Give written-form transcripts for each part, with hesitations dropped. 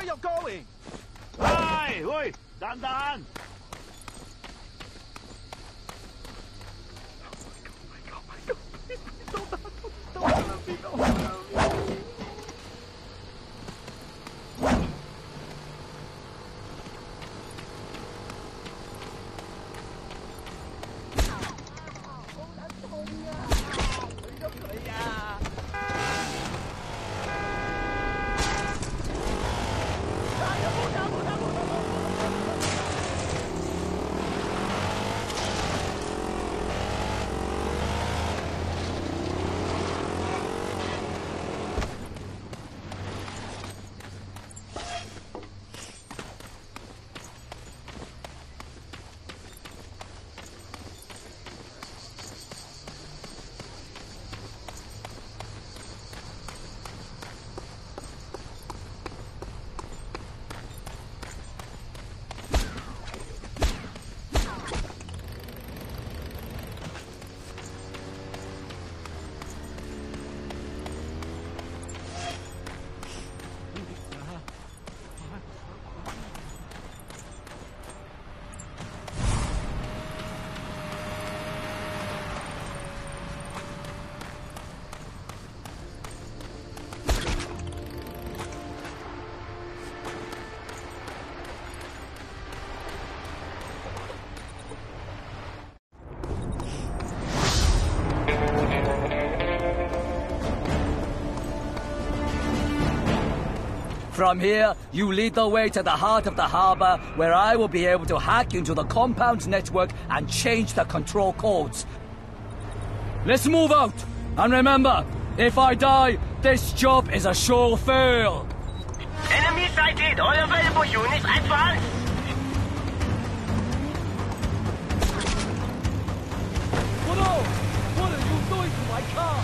you're going! 喂，蛋蛋！ From here, you lead the way to the heart of the harbor, where I will be able to hack into the compound's network and change the control codes. Let's move out! And remember, if I die, this job is a sure fail! Enemy sighted! All available units advance! What are you doing to my car?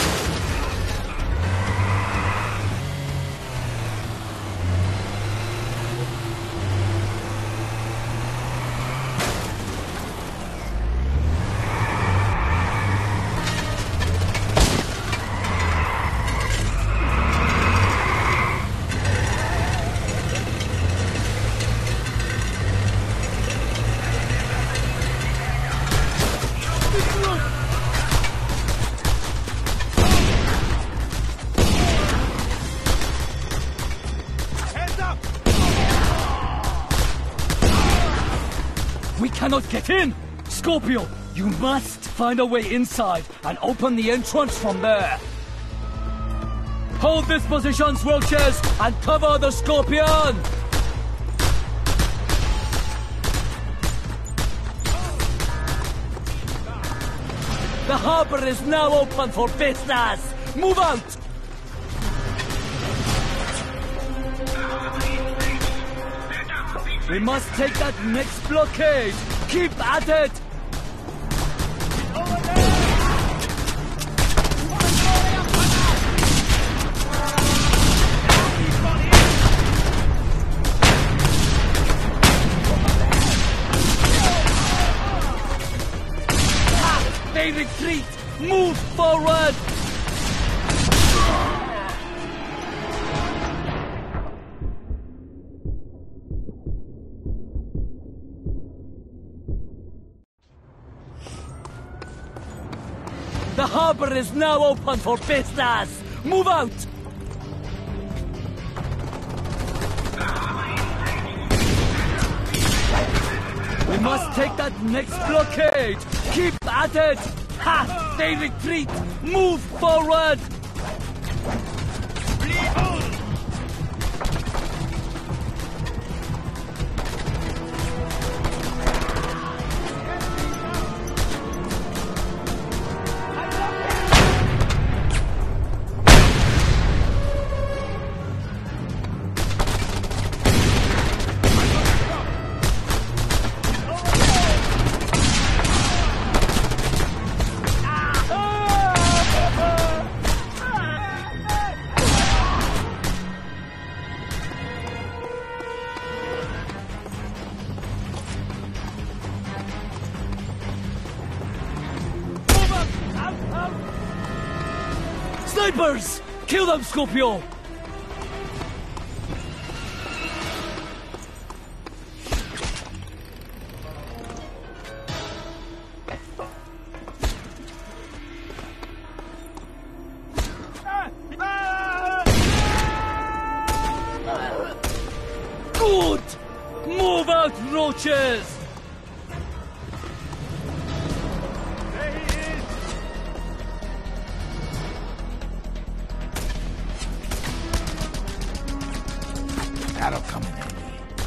We cannot get in! Scorpio, you must find a way inside and open the entrance from there. Hold this position, Wilches, and cover the Scorpion! The harbor is now open for business! Move out! We must take that next blockade! Keep at it! They retreat! Move forward! The harbor is now open for business! Move out! We must take that next blockade! Keep at it! Ha! They retreat! Move forward! Snipers! Kill them, Scorpio! roaches! There he is! That'll come in handy.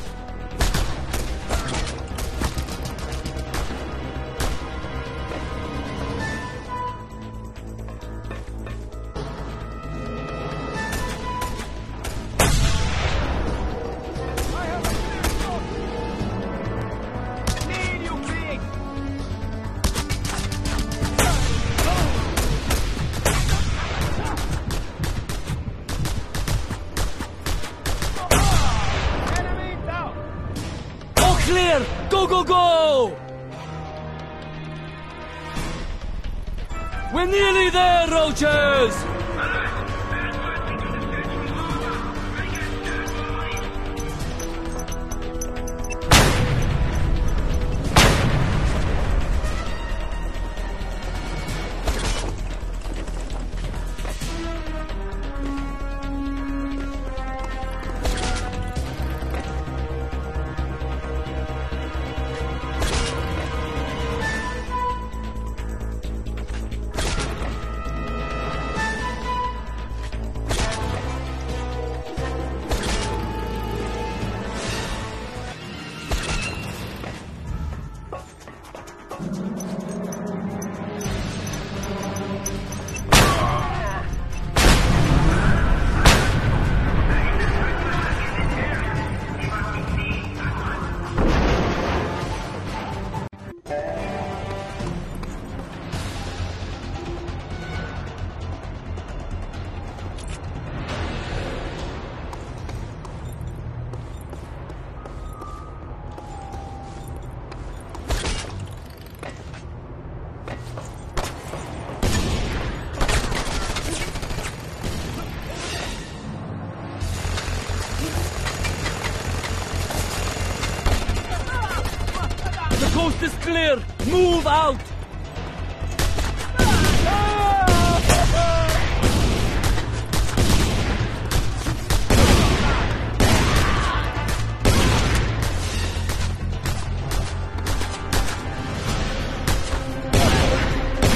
Clear! Go, go, go! We're nearly there, roaches! The coast is clear! Move out!